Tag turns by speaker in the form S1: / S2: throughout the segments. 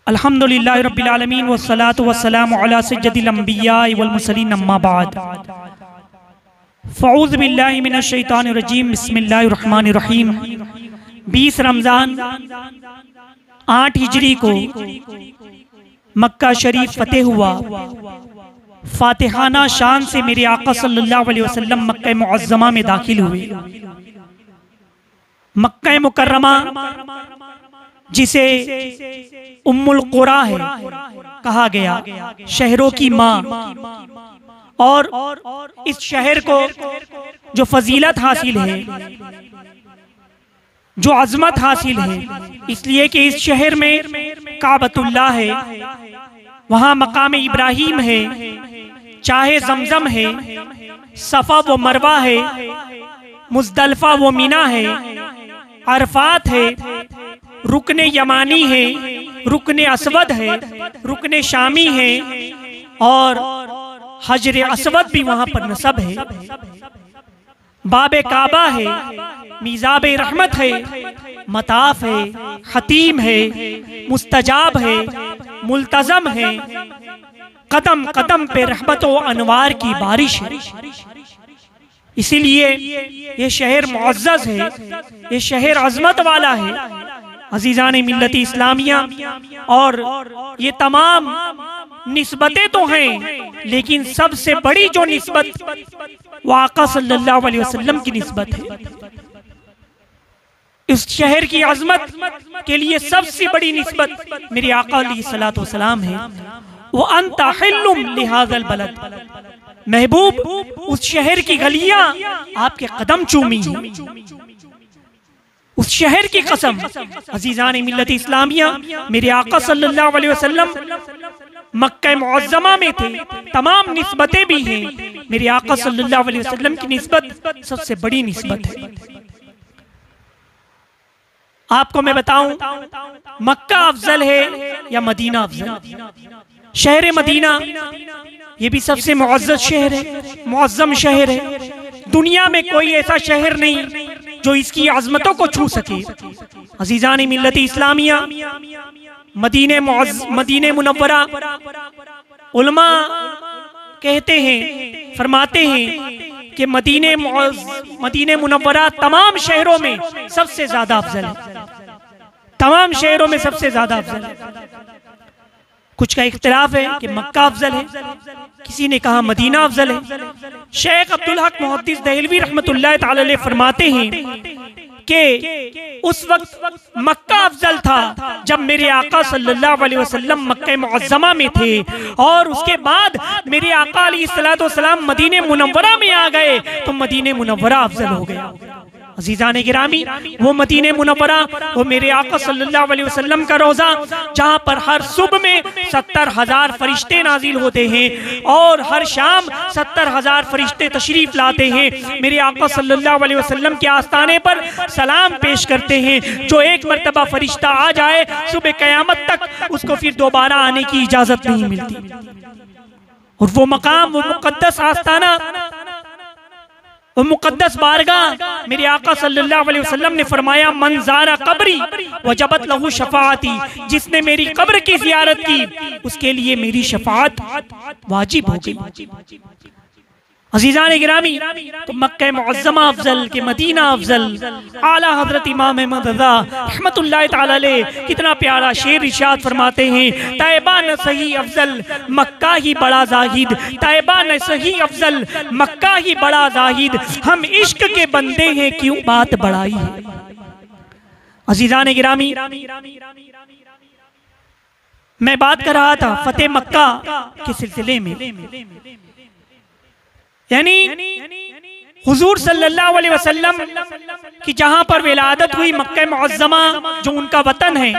S1: अल्हम्दुलिल्लाहि रब्बिल आलमीन वस्सलातु वस्सलामु अला सय्यदिल अंबिया वल मुरसलीन अम्मा बाद फ़अऊज़ु बिल्लाहि मिनश शैतानिर रजीम बिस्मिल्लाहिर रहमानिर रहीम। 20 रमज़ान 8 हिजरी को मक्का शरीफ फतेह हुआ। फातिहाना शान से मेरे आका सल्लल्लाहु अलैहि वसल्लम मक्का मुअज़्ज़मा में दाखिल हुए। मक्का मुकर्रमा जिसे उम्मुल कुरा है कहा गया, शहरों की माँ, और इस शहर को जो फजीलत हासिल है, जो अजमत हासिल है, इसलिए कि इस शहर में काबतुल्लाह है, वहाँ मकाम इब्राहिम है, चाहे जमजम है, सफा व मरवा है, मुज़दलिफा व मिना है, अरफात है, रुकने यमानी है, रुकने असवद है, रुकने शामी है, और हजरे असवद भी वहां पर नसब है। बाबे काबा है, मीज़ाबे रहमत है, मताफ है, खतीम है, मुस्तजाब है, मुल्तजम है, कदम कदम पे रहमत व अनवार की बारिश है। इसीलिए ये शहर मुअज़्ज़ज़ है, ये शहर अज़मत वाला है। अज़ीज़ाने मिल्लत इस्लामिया, और ये तमाम निस्बतें तो हैं, लेकिन सबसे बड़ी जो निस्बत वो आका सल्लल्लाहु अलैहि वसल्लम की निस्बत है। इस शहर की अज़मत के लिए सबसे बड़ी निस्बत मेरे आका अलैहिस्सलातु वस्सलाम है। वो अंता हिल्लुम लिहाज़ल बलद, महबूब उस शहर की गलियां आपके कदम चूमी हैं। उस शहर की कसम, अज़ीज़ाने मिल्लत इस्लामिया, मेरे आका सल्लल्लाहु अलैहि वसल्लम मक्का मुअज़्ज़मा में थे। तमाम निस्बतें भी हैं, मेरे आका सल्लल्लाहु अलैहि वसल्लम की निस्बत सबसे बड़ी निस्बत है। आपको मैं बताऊं, मक्का अफजल है या मदीना अफजल? शहर मदीना ये भी सबसे मुअज़्ज़ज़ शहर है, मुअज़्ज़म शहर है। दुनिया में कोई ऐसा शहर नहीं जो इसकी अज़मतों को छू सके। अज़ीज़ाने मिल्लत इस्लामिया, मदीने मुनव्वरा, उलमा कहते हैं, फरमाते हैं कि मदीने मुनव्वरा तमाम शहरों में सबसे ज्यादा अफजल है, तमाम शहरों में सबसे ज्यादा अफजल है। कुछ का इख्तिलाफ है कि मक्का अफजल है, किसी ने कहा मदीना अफजल है। शेख अब्दुल हक मुहद्दिस दहलवी रहमतुल्लाह तआला अलैह फरमाते हैं कि उस वक्त मक्का अफजल था जब मेरे आका सल्लल्लाहु अलैहि वसल्लम मक्का मुअज़्ज़मा में थे, और उसके बाद मेरे आका अलैहिस्सलातु वस्सलाम मदीने मुनव्वरा में आ गए तो मदीने मुनव्वरा अफजल हो गया। अज़ीज़ाने गिरामी, वो मदीने मुनव्वरा, वो मेरे आका सल्लल्लाहु अलैहि वसल्लम का रोज़ा, जहाँ पर हर सुबह में 70,000 फरिश्ते नाजिल होते हैं और हर शाम 70,000 फरिश्ते तशरीफ लाते हैं। मेरे आका सल्लल्लाहु अलैहि वसल्लम के आस्ताने पर सलाम पेश करते हैं। जो एक मर्तबा फरिश्ता आ जाए, सुबह क़यामत तक उसको फिर दोबारा आने की इजाज़त नहीं मिलती। और वो मकाम, वो मुक़द्दस आस्ताना, वो मुक़द्दस बारगाह, मेरे आका सल्लल्लाहु अलैहि वसल्लम ने फरमाया, मन ज़ारा कब्री वजबत लहू शफ़ाअती, जिसने मेरी कब्र की ज़ियारत की उसके लिए मेरी शफ़ाअत वाजिब हो गई। अज़ीज़ाने गिरामी, तो मक्का मुअज़्ज़मा अफजल के मदीना अफजल। आला हज़रत इमाम अहमद रज़ा रहमतुल्लाह तआला अलैह कितना प्यारा शेर इरशाद फरमाते हैं, तैबा न सही अफजल मक्का ही बड़ा जाहिद, तैबा न सही अफजल मक्का ही बड़ा जाहिद, हम इश्क के बंदे हैं क्यों बात बढ़ाई है। अज़ीज़ाने गिरामी, मैं बात कर रहा था फतेह मक्का के सिलसिले में, यानी हुजूर सल्लल्लाहु अलैहि वसल्लम की जहां पर विलादत हुई, मक्का मुअज़्ज़मा जो उनका वतन है,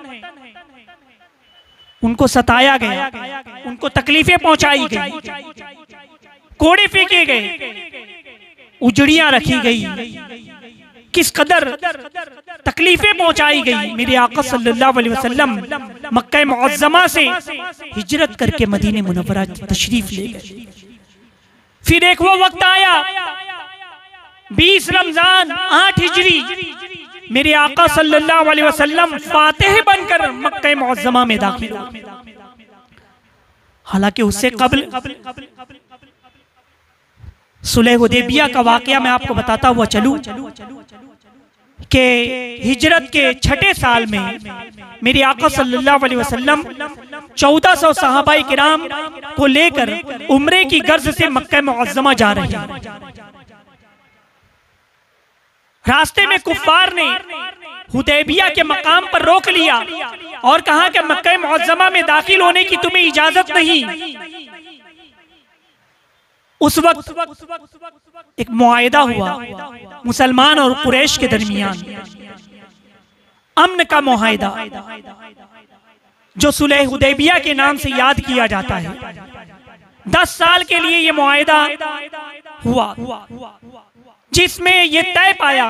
S1: उनको सताया गया, उनको तकलीफें पहुंचाई गई, कोड़े फेंके गए, उजड़ियां रखी गई, किस कदर तकलीफें पहुंचाई गई। मेरे आका सल्लल्लाहु अलैहि वसल्लम मक्का मुअज़्ज़मा से हिजरत करके मदीने मुनव्वरा तशरीफ ले गए। फिर एक वो वक्त आया 20 रमजान 8 हिजरी, मेरे आका सल्लल्लाहु अलैहि वसल्लम फातिह बनकर मक्का मुअज्जमा में दाखिल हुए। हालांकि उससे कब्ल सुलह हुदैबिया का वाकया मैं आपको बताता हुआ चलूं कि हिजरत के 6ठे साल में मेरे आका सल्लल्लाहु अलैहि वसल्लम 1400 सहाबाए किराम को लेकर उम्रे की गर्ज से मक्का मुअज्जमा जा रहे हैं। रास्ते में कुफ्फार ने हुदैबिया के मकाम पर रोक लिया और कहा कि मक्का मुअज्जमा में दाखिल होने की तुम्हें इजाजत नहीं। उस वक्त एक मुआहिदा हुआ मुसलमान और कुरैश के दरमियान, अमन का मुआहिदा, जो सुलह हुदैबिया के नाम से याद किया जाता है। 10 साल के लिए यह मुआहिदा हुआ, जिसमें यह तय पाया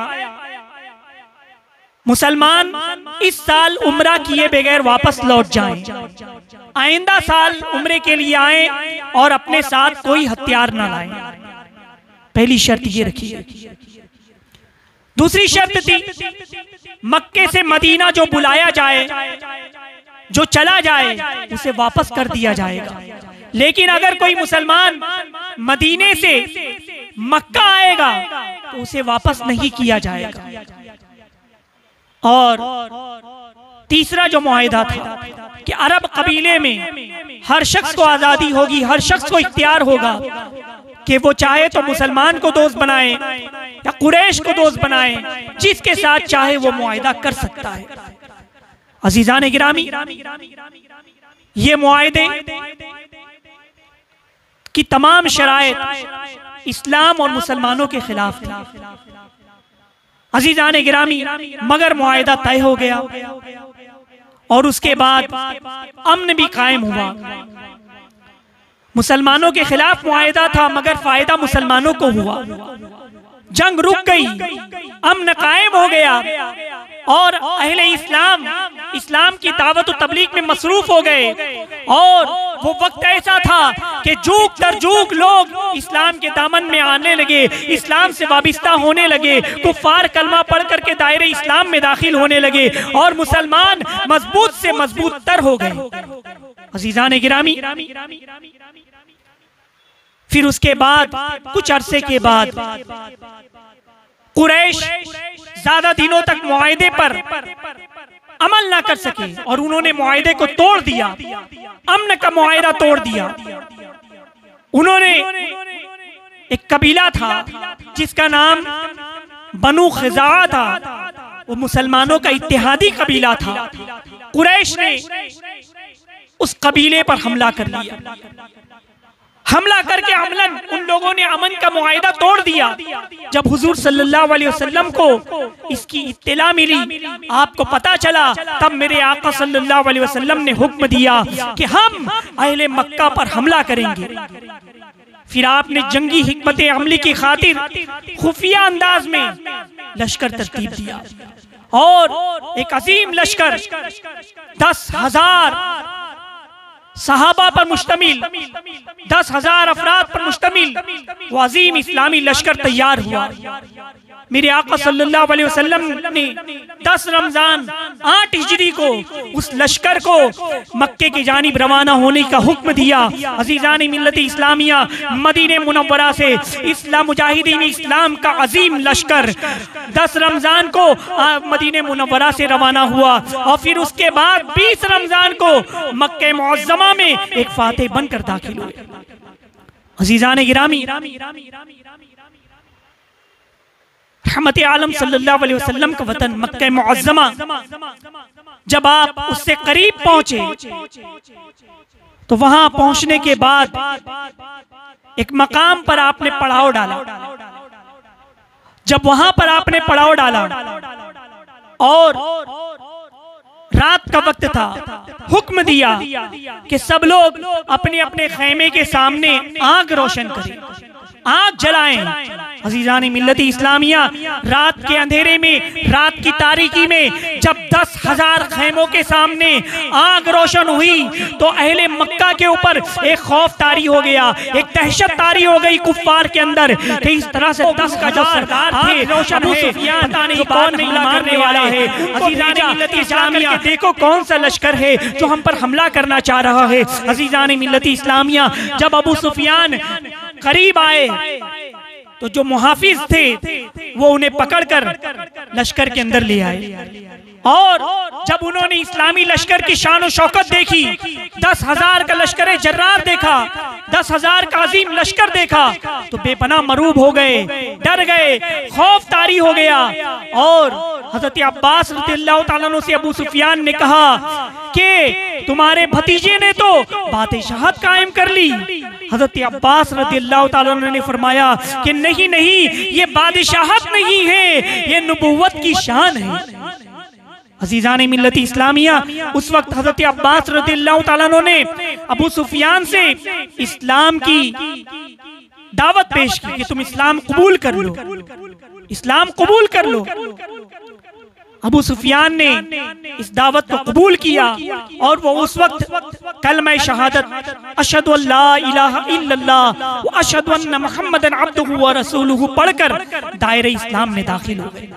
S1: मुसलमान इस साल उम्रा किए बगैर वापस लौट जाएं, आइंदा साल उम्रे के लिए आए और अपने साथ कोई हथियार न लाएं। पहली शर्त ये रखी। दूसरी शर्त थी मक्के से मदीना जो बुलाया जाए, जो चला जाए, उसे वापस कर दिया जाएगा। लेकिन अगर कोई मुसलमान मदीने से मक्का आएगा तो उसे वापस नहीं किया जाएगा। और तीसरा जो मुआहिदा था कि अरब कबीले में हर शख्स को आजादी होगी, हर शख्स को इख्तियार होगा कि वो चाहे तो मुसलमान को दोस्त बनाए या कुरैश को दोस्त बनाए, जिसके साथ चाहे वो मुआहिदा कर सकता है। अजीजान गिरामी, ये मुआहिदे की तमाम शराइत इस्लाम और मुसलमानों के खिलाफ थी। अजीजान गिरामी, मगर मुआहिदा तय हो गया और उसके बाद अमन भी कायम हुआ। मुसलमानों के खिलाफ मुआहिदा था मगर फायदा मुसलमानों को हुआ। जंग रुक गई, अमन कायम हो गया और अहले इस्लाम की दावत और तबलीग में मसरूफ हो गए। और वो वक्त ऐसा था कि जुग दर जुग लोग इस्लाम के दामन में आने लगे, इस्लाम से वाबिस्ता होने लगे, कुफ्फार कलमा पढ़ करके दायरे इस्लाम में दाखिल होने लगे और मुसलमान मजबूत से मजबूत तर हो गए। अजीजान गिरामी, फिर उसके बाद कुछ अरसे के बाद कुरैश ज्यादा दिनों तक मुआहिदे पर अमल ना कर सके और उन्होंने मुआहिदे को तोड़ दिया, अमन का मुआहिदा तोड़ दिया। उन्होंने एक कबीला था जिसका नाम बनु खिज़ा था, वो मुसलमानों का इत्तेहादी कबीला था। कुरैश ने उस कबीले पर हमला कर लिया। हमला करके अमलन उन लोगों ने अमन का मुआहिदा तोड़ दिया। जब हुजूर सल्लल्लाहु अलैहि वसल्लम को इसकी इत्तला मिली, आपको पता चला, तब मेरे आका सल्लल्लाहु अलैहि वसल्लम ने हुक्म दिया कि हम अहले मक्का पर हमला करेंगे। फिर आपने जंगी हिकमत अमली की खातिर खुफिया अंदाज में लश्कर तरतीब दिया और एक अजीम लश्कर 10,000 सहाबा पर मुश्तमिल, 10,000 अफराद पर मुश्तमिल वो अजीम इस्लामी लश्कर तैयार हुआ। मेरे आका सल्लल्लाहु अलैहि वसल्लम ने 10 रमजान 8 हिजरी को उस लश्कर को मक्के की जानिब रवाना होने का हुक्म दिया। अजीजान मिल्लत इस्लामिया, मदीने मुनव्वरा से इस्लाम मुजाहिदीन इस्लाम का अजीम लश्कर 10 रमजान को मदीने मुनव्वरा से रवाना हुआ और फिर उसके बाद 20 रमजान को मक्के मुअज्जमा में एक फातिह बनकर दाखिल हुए। अजीजान गिरामी, रहमत आलम सल्लल्लाहु अलैहि वसल्लम का वतन मक्का मुअज्जमा, जब आप उससे करीब पहुंचे तो वहां पहुंचने के बाद एक मकाम पर आपने पड़ाव डाला। जब वहां पर आपने पड़ाव डाला और रात का वक्त था, हुक्म दिया कि सब लोग अपने अपने खैमे के सामने आग रोशन करें। आग जलाएं। अजीजान मिल्लती इस्लामिया, रात के अंधेरे में, रात की तारीकी में जब 10,000 खेमों के सामने आग रोशन हुई तो अहले मक्का के ऊपर एक खौफ तारी हो गया, एक दहशत तारी हो गई कुफ्फार के अंदर कि इस तरह से 10 का जो सरदार थे अबू सुफियान, पता नहीं कौन हमला करने वाला है। अजीजान मिल्लती इस्लामिया, देखो कौन सा लश्कर है जो हम पर हमला करना चाह रहा है। अजीजान मिल्लती इस्लामिया, जब अबू सुफियान करीब आए तो जो मुहाफिज थे वो उन्हें पकड़कर लश्कर के अंदर ले आए, और जब उन्होंने इस्लामी लश्कर की शान और शौकत देखी, 10,000 का लश्कर जर्रार देखा, 10,000 का अजीम लश्कर देखा तो बेपनाह मरूब हो गए, डर गए, खौफ तारी हो गया। और हजरत अब्बास रज़ियल्लाहु ताला अन्हु से अबू सुफियान ने कहा कि तुम्हारे भतीजे ने तो बादशाहत कायम कर ली। हजरत अब्बास रज़ियल्लाहु ताला अन्हु ने फरमाया कि नहीं नहीं, ये बादशाहत नहीं है, ये नबुव्वत की शान है। अजीजान मिल्लती इस्लामिया, उस वक्त हजरत अब्बास रज़ियल्लाहु ताला अन्हु ने अबू सुफियान से इस्लाम की दावत पेश की कि तुम इस्लाम कबूल कर लो, इस्लाम कबूल कर लो। अबू सुफियान ने इस दावत को कबूल किया और वो उस वक्त कलमा शहादत अशहदु अल्ला इलाहा इल्लल्लाह व अशहदु अन्ना मुहम्मदन अब्दुहु व रसूलुहु पढ़कर दायरे इस्लाम में दाखिल हो गए।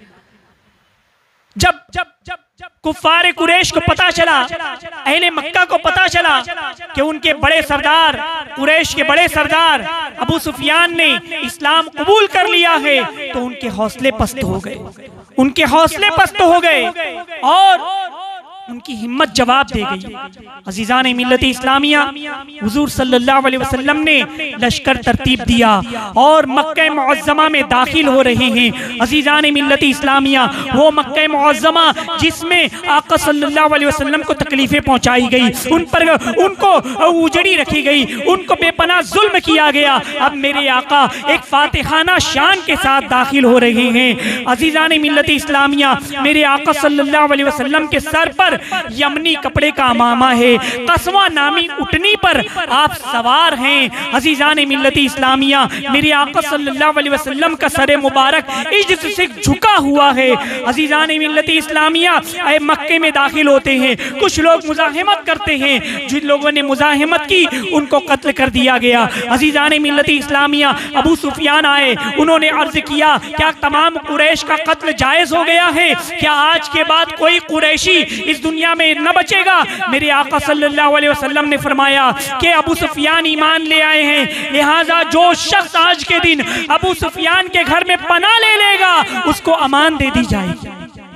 S1: जब कुफ्फारे कुरैश को पता चला, अहले मक्का को पता चला कि उनके बड़े सरदार, कुरैश के बड़े सरदार अबू सुफियान ने इस्लाम कबूल कर लिया है, तो उनके हौसले पस्त हो गए, उनके हौसले पस्त हो गए और उनकी हिम्मत जवाब दे गई। अजीजान मिल्लती इस्लामिया, हुजूर सल्लल्लाहु अलैहि वसल्लम ने लश्कर तरतीब दिया और मक्का मुअज़्ज़मा में दाखिल हो रहे हैं। अजीजान मिल्लती इस्लामिया, वो मक्का मुअज़्ज़मा जिसमें आका सल्लल्लाहु अलैहि वसल्लम को तकलीफें पहुंचाई गई, उन पर उनको उजड़ी रखी गई, उनको बेपनाह जुल्म किया गया, अब मेरे आका एक फातिहाना शान के साथ दाखिल हो रहे हैं। अजीजान मिल्लती इस्लामिया, मेरे आका सल्लल्लाहु अलैहि वसल्लम के सर पर यमनी कपड़े का अमामा है, कस्वा नामी उठनी पर आप सवार हैं। अजीजान मिल्लती इस्लामिया, मेरे आका सल्लल्लाहु अलैहि वसल्लम का सर मुबारक इज्जत से झुका हुआ है। अजीजान मिल्लती इस्लामिया, मक्के में दाखिल होते हैं, कुछ लोग मुजाहिमत करते हैं, जिन लोगों ने मुजाहिमत की उनको कत्ल कर दिया गया। अजीजान मिल्लती इस्लामिया, अबू सुफियान आए, उन्होंने अर्ज किया क्या तमाम कुरैश का कत्ल जायज हो गया है? क्या आज के बाद कोई कुरैशी इस दुनिया में न बचेगा? मेरे आका सल्लल्लाहु अलैहि वसल्लम ने फरमाया कि अबू सुफियान ईमान ले आए हैं, लिहाजा जो शख्स आज के दिन अबू सुफियान के घर में पनाह ले लेगा उसको अमान दे दी जाएगी,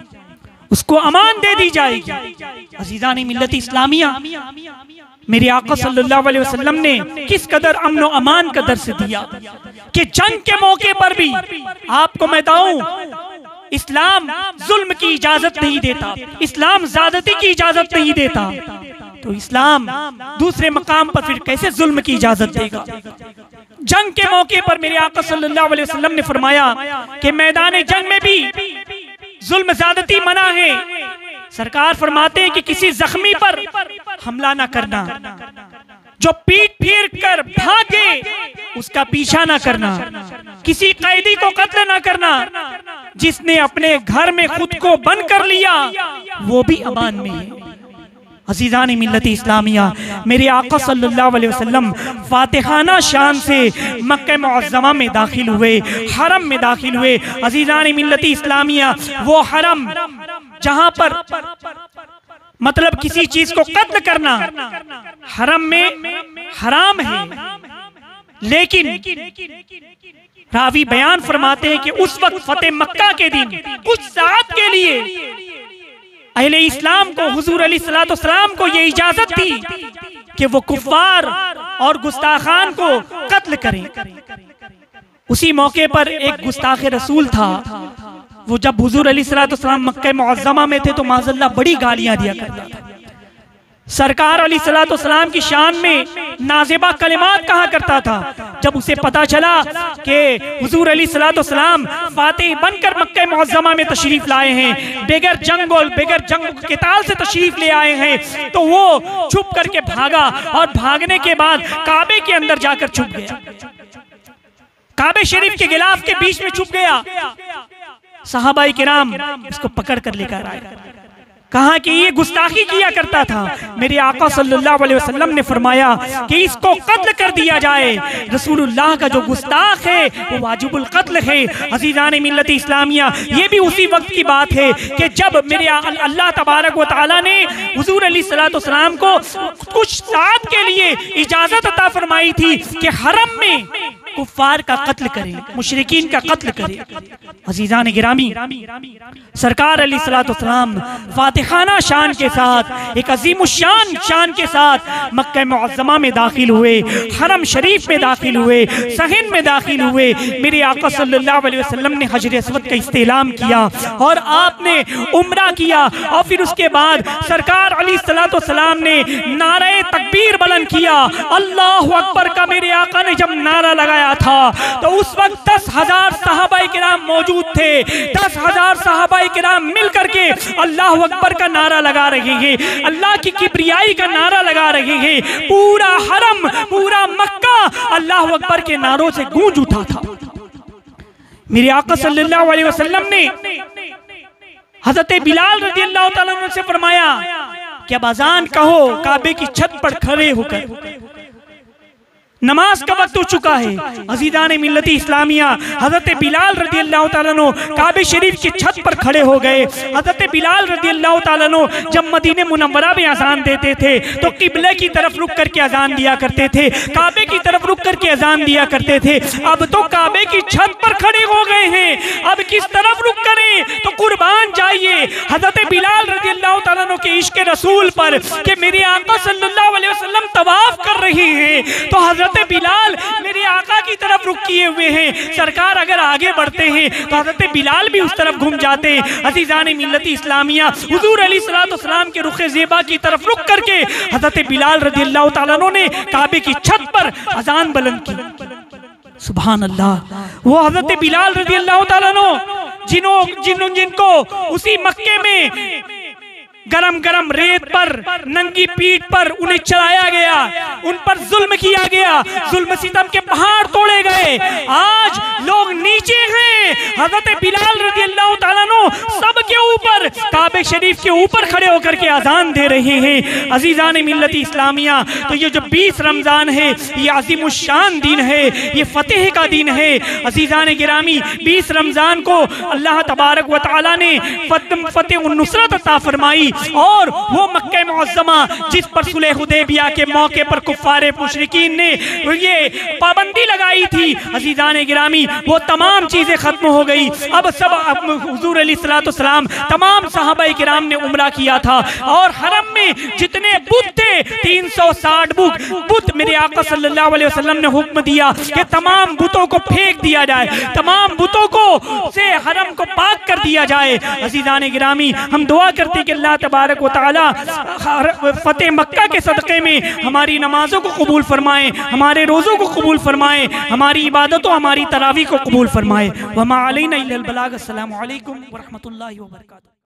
S1: उसको अमान दे दी जाएगी। अजीजान मिल्लती इस्लामिया, मेरे आका सल्लल्लाहु अलैहि वसल्लम ने किस कदर अमन और अमान का दर्स दिया कि जंग के मौके पर भी आपको मैं बताऊं, इस्लाम जुल्म की इजाजत नहीं देता, इस्लाम ज़्यादती की इजाजत नहीं देता, तो इस्लाम दूसरे मकाम पर फिर कैसे जुल्म की इजाजत देगा? जंग के मौके पर मेरे आका सल्लल्लाहु अलैहि वसल्लम ने फरमाया कि मैदान जंग में भी जुल्म ज़्यादती मना है। सरकार फरमाते हैं कि किसी जख्मी पर हमला ना करना, जो पीठ फेर कर भागे उसका पीछा ना करना, किसी कैदी को कत्ल ना करना, जिसने अपने घर में खुद को बंद कर लिया वो भी अमान में है। अजीजान मिल्लती इस्लामिया, मेरे आका सल्लल्लाहु अलैहि वसल्लम फातिहाना शान से मक्का मुअज़्ज़मा में दाखिल हुए, हरम में दाखिल हुए। अजीजान मिल्लती इस्लामिया, वो हरम जहां पर मतलब किसी चीज को कत्ल करना हरम में हराम है, लेकिन रावी बयान फरमाते हैं कि उस वक्त फतेह मक्का के दिन कुछ साथ के लिए अहले इस्लाम को, हुजूर अलैहिस्सलाम को ये इजाजत थी कि वो कुफ्फार और गुस्ताखान को कत्ल करें। उसी मौके पर एक गुस्ताखे रसूल था, वो जब हुजूर अलैहिस्सलाम मक्का मुअज़्ज़मा में थे तो माज़अल्लाह बड़ी गालियां दिया करता था। सरकार अलैहिस्सलाम की शान में नाज़िबा कलिमात कहा करता था। जब उसे पता चला कि हुजूर अलैहिस्सलाम फातिह बनकर मक्का मुअज़्ज़मा में तशरीफ लाए हैं, बगैर जंग क़िताल से तशरीफ ले आए हैं, तो वो छुप करके भागा और भागने के बाद काबे के अंदर जाकर छुप गया। काबे शरीफ के गिलाफ के बीच में छुप गया। सहाबाई किराम इसको पकड़ कर लेकर आए, कहा कि ये गुस्ताखी किया करता था। मेरे आका सल्लल्लाहु अलैहि वसल्लम ने फरमाया कि इसको कत्ल कर दिया जाए। रसूलुल्लाह का जो गुस्ताख है वो वाजिबुल कत्ल है। अज़ीज़ान मिल्लत इस्लामिया, ये भी उसी वक्त की बात है कि जब मेरे अल्लाह तबारक व तआला ने हुज़ूर अलैहिस्सलाम को कुछ साथ के लिए इजाजत अता फरमाई थी कि हरम में कुफ्फार का कत्ल करे, मुशरिकीन का कत्ल करे। अज़ीज़ान गिरामी, सरकार अलैहिस्सलाम फातिहाना शान के साथ, एक अज़ीमुश्शान शान के साथ मक्का मुअज़्ज़मा में दाखिल हुए, हरम शरीफ में दाखिल हुए, सहन में दाखिल हुए। मेरे आका सल्लल्लाहु अलैहि वसल्लम ने हजर अस्वद का इस्तेलाम किया और आपने उम्रा किया। और फिर उसके बाद सरकार अलैहिस्सलाम ने नारे तकबीर बुलंद किया, अल्लाहु अकबर का मेरे आका ने जब नारा लगाया था तो उस वक्त 10,000 सहाबाए किराम मौजूद थे। 10,000 सहाबाए किराम मिलकर के अल्लाह अकबर का नारा लगा रहे हैं, अल्लाह की किबरियाई का नारा लगा रहे हैं। पूरा हरम, पूरा मक्का अल्लाह अकबर के नारों से गूंज उठा था। मेरे आका सल्लल्लाहु अलैहि वसल्लम ने हजरत बिलाल रज़ियल्लाहु ताला अन्हु से फरमाया कि अब अजान कहो। काबे की छत पर खड़े होकर, नमाज का वक्त हो चुका है। अज़ीज़ान मिल्लती इस्लामिया, हज़रत बिलाल रज़ियल्लाहु ताला अन्हु काबे शरीफ की छत पर खड़े हो गए। हज़रत बिलाल रज़ियल्लाहु ताला अन्हु जब मदीने मुनव्वरा में अजान देते थे तो किबले की तरफ रुक करके अजान दिया करते थे, काबे की तरफ रुक करके अजान दिया करते थे। अब तो काबे की छत पर खड़े हो गए हैं, अब किस तरफ रुक करें? तो कुर्बान जाइए हज़रत बिलाल रज़ियल्लाहु ताला अन्हु के इश्क़ रसूल पर कि मेरे आका सल्लल्लाहु अलैहि वसल्लम तवाफ कर रहे हैं तो हज़रत बिलाल मेरे आका की तरफ रुख किए हुए हैं। सरकार अगर आगे बढ़ते हैं तो हज़रत बिलाल भी उस तरफ घूम जाते हैं। अज़ीज़ान मिल्लती इस्लामिया, हुज़ूर अलैहिस्सलाम के रुख ज़ेबा की तरफ रुख करके हज़रत बिलाल रज़ियल्लाहु ताला अन्हु ने काबे की छत पर अजान बुलंद की। सुभान अल्लाह। वो हज़रत बिलाल रज़ियल्लाहु ताला अन्हु जिनको उसी मक्के में गरम गरम रेत पर, नंगी पीठ पर उन्हें चढ़ाया गया, उन पर जुल्म किया गया, जुल्म सितम के पहाड़ तोड़े गए। आज लोग नीचे हैं, हज़रत बिलाल रज़ियल्लाहु ताला अन्हु सबके ऊपर काबे शरीफ के ऊपर खड़े होकर के अजान दे रहे हैं। अज़ीज़ान मिल्लती इस्लामिया, तो ये जो 20 रमज़ान है ये अज़ीमुश्शान दिन है, ये फतेह का दिन है। अज़ीज़ान गिरामी, 20 रमज़ान को अल्लाह तबारक व तआला ने फतेह नुसरत अता फरमाई और वो मक्का मुअज़्ज़मा जिस पर सुलह हुदैबिया के मौके पर कुफ्फारे मुशरिकीन ने ये पाबंदी लगाई थी, अज़ीज़ान गिरामी, वो तमाम चीज़ें ख़त्म हो गई। अब सब हुज़ूर अलैहिस्सलाम, तमाम सहाबाए किराम ने उम्रा किया था और हरम में जितने बुत थे 360 बुत मेरे आका सल्लल्लाहु अलैहि वसल्लम ने हुक्म दिया कि तमाम बुतों को फेंक दिया जाए, तमाम बुतों को से हरम को पाक कर दिया जाए। अज़ीज़ान गिरामी, हम दुआ करते कि अल्लाह तबारक व तआला फतेह मक्का के सदक़े में हमारी नमाजों को कबूल फरमाए, हमारे रोज़ों को कबूल फरमाए, हमारी इबादतों, हमारी तरावी को कबूल फरमाए। वमा अलैना इल्लल बलाग। अस्सलामु अलैकुम व रहमतुल्लाहि व बरकातुहू।